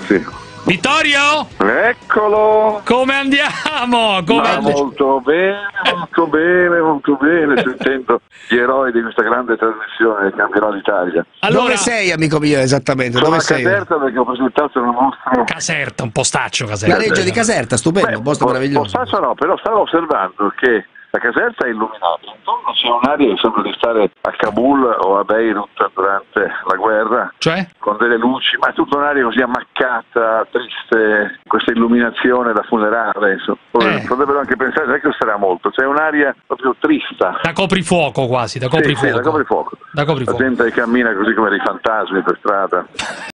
sì. Vittorio? Eccolo! Come andiamo? Molto bene, sentendo gli eroi di questa grande trasmissione che cambierà l'Italia. Allora, dove sei, amico mio, esattamente? Sono Dove a sei? Caserta perché ho presentato una mostra. Caserta, un postaccio Caserta. La Reggia di Caserta, stupendo, un posto meraviglioso. Posto no, però stavo osservando che la Caserta è illuminata, intorno c'è un'area che sembra di stare a Kabul o a Beirut durante la guerra, Cioè? con delle luci, ma è tutta un'area così ammaccata, triste, questa illuminazione da funerale, insomma. Potrebbero anche pensare, non è che costerà molto, c'è un'area proprio trista. Da coprifuoco quasi, da coprifuoco. Sì, da coprifuoco. Da coprifuoco. La gente cammina così come dei fantasmi per strada.